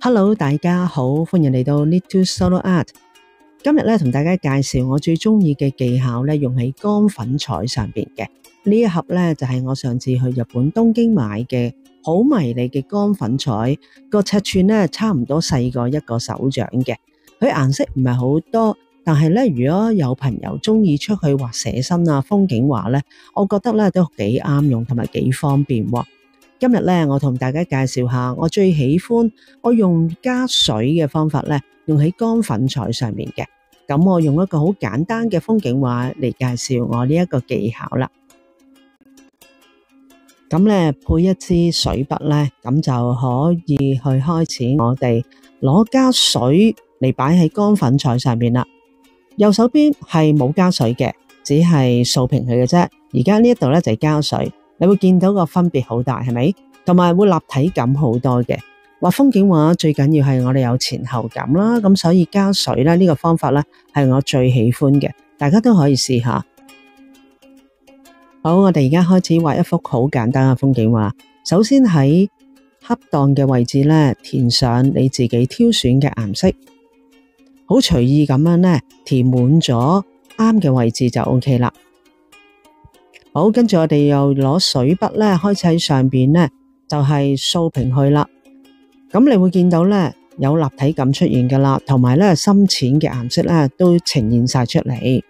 Hello，大家好，歡迎嚟到 Little Solo Art。今日咧同大家介紹我最中意嘅技巧咧，用喺乾粉彩上邊嘅呢一盒咧，就係我上次去日本東京買嘅好迷你嘅乾粉彩，個尺寸咧差唔多細過一個手掌嘅。佢顏色唔係好多，但係咧如果有朋友中意出去畫寫生啊、風景畫咧，我覺得咧都幾啱用同埋幾方便喎。今日咧，我同大家介紹下我最喜歡我用加水嘅方法咧，用喺乾粉彩上面嘅。咁我用一個好簡單嘅風景畫嚟介紹我呢一個技巧啦。咁咧配一支水筆咧，咁就可以去開始我哋攞加水嚟擺喺乾粉彩上面啦。右手邊係冇加水嘅，只係掃平佢嘅啫。而家呢一度咧就係加水。你會見到個分別好大，係咪？同埋會立體感好多嘅。畫風景畫最緊要係我哋有前後感啦，咁所以加水咧呢個方法咧係我最喜歡嘅，大家都可以試下。好，我哋而家開始畫一幅好簡單嘅風景畫。首先喺恰當嘅位置咧填上你自己挑選嘅顏色，好隨意咁樣咧填滿咗啱嘅位置就 OK 啦。好，跟住我哋又攞水筆咧，開始喺上邊咧，就係掃平去啦。咁你會見到咧有立體感出現噶啦，同埋咧深淺嘅顏色咧都呈現晒出嚟。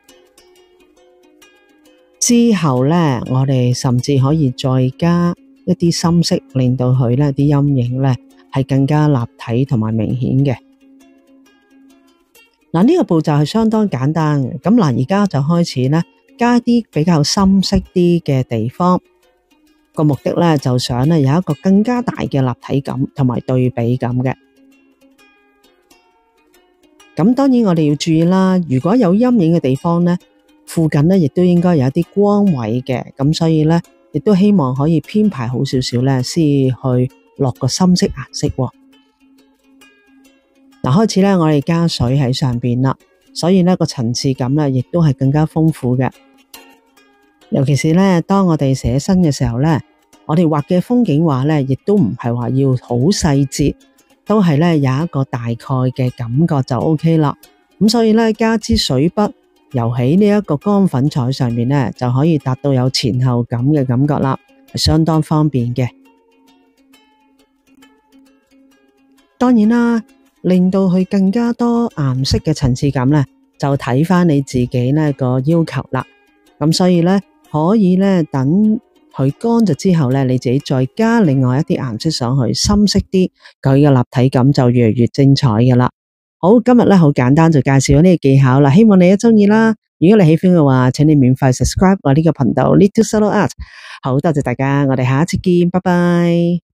之後咧，我哋甚至可以再加一啲深色，令到佢咧啲陰影咧係更加立體同埋明顯嘅。嗱，呢個步驟係相當簡單嘅。咁嗱，而家就開始咧。加啲比較深色啲嘅地方，個目的咧就想咧有一個更加大嘅立體感同埋對比感嘅。咁當然我哋要注意啦，如果有陰影嘅地方咧，附近咧亦都應該有一啲光位嘅，咁所以咧亦都希望可以編排好少少咧，先去落個深色顏色。嗱，開始咧我哋加水喺上邊啦，所以咧個層次感咧亦都係更加豐富嘅。尤其是咧，當我哋寫生嘅時候咧，我哋畫嘅風景畫咧，亦都唔係話要好細節，都係咧有一個大概嘅感覺就 OK 啦。咁所以咧，加支水筆游喺呢一個乾粉彩上面咧，就可以達到有前後感嘅感覺啦，係相當方便嘅。當然啦，令到佢更加多顏色嘅層次感咧，就睇返你自己呢個要求啦。咁所以咧，可以咧等佢乾咗之後咧，你自己再加另外一啲顏色上去，深色啲，佢嘅立體感就越嚟越精彩㗎啦。好，今日咧好簡單就介紹咗呢個技巧啦，希望你都中意啦。如果你喜歡嘅話，請你免費 subscribe 我呢個頻道 Little Solo Art。好，多謝大家，我哋下一次見，拜拜。